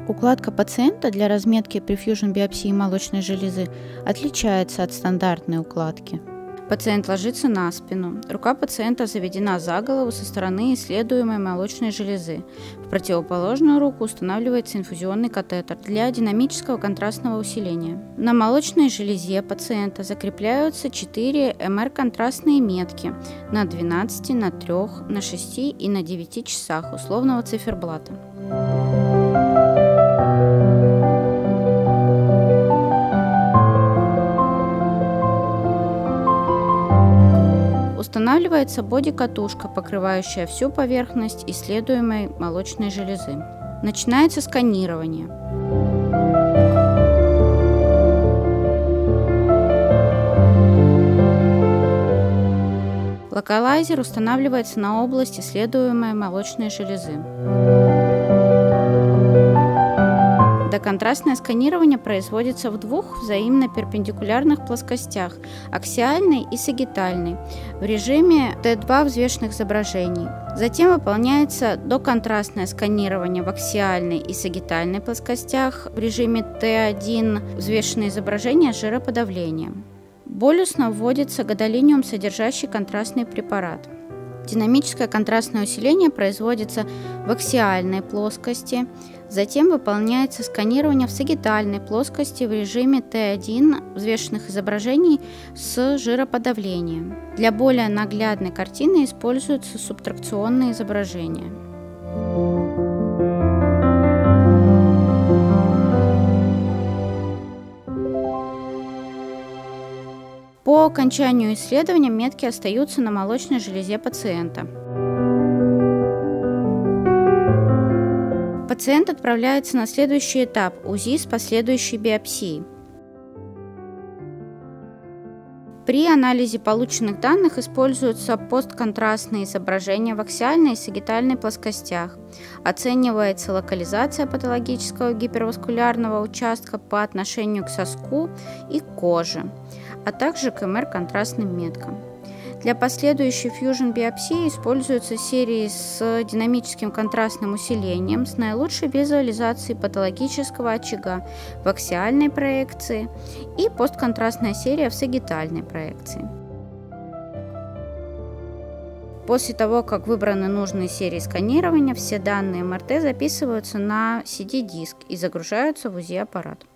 Укладка пациента для разметки перфьюжн-биопсии молочной железы отличается от стандартной укладки. Пациент ложится на спину, рука пациента заведена за голову со стороны исследуемой молочной железы. В противоположную руку устанавливается инфузионный катетер для динамического контрастного усиления. На молочной железе пациента закрепляются 4 МР-контрастные метки на 12, на 3, на 6 и на 9 часах условного циферблата. Устанавливается боди-катушка, покрывающая всю поверхность исследуемой молочной железы. Начинается сканирование. Локалайзер устанавливается на область исследуемой молочной железы. Доконтрастное сканирование производится в двух взаимно перпендикулярных плоскостях – аксиальной и сагитальной, в режиме Т2 взвешенных изображений. Затем выполняется доконтрастное сканирование в аксиальной и сагитальной плоскостях в режиме Т1 взвешенные изображения с жироподавлением. Болюсно вводится гадолиниум, содержащий контрастный препарат. Динамическое контрастное усиление производится в аксиальной плоскости, затем выполняется сканирование в сагитальной плоскости в режиме Т1 взвешенных изображений с жироподавлением. Для более наглядной картины используются субтракционные изображения. По окончанию исследования метки остаются на молочной железе пациента. Пациент отправляется на следующий этап – УЗИ с последующей биопсией. При анализе полученных данных используются постконтрастные изображения в аксиальной и сагитальной плоскостях. Оценивается локализация патологического гиперваскулярного участка по отношению к соску и коже, а также к МР-контрастным меткам. Для последующей фьюжн-биопсии используются серии с динамическим контрастным усилением с наилучшей визуализацией патологического очага в аксиальной проекции и постконтрастная серия в сагитальной проекции. После того, как выбраны нужные серии сканирования, все данные МРТ записываются на CD-диск и загружаются в УЗИ-аппарат.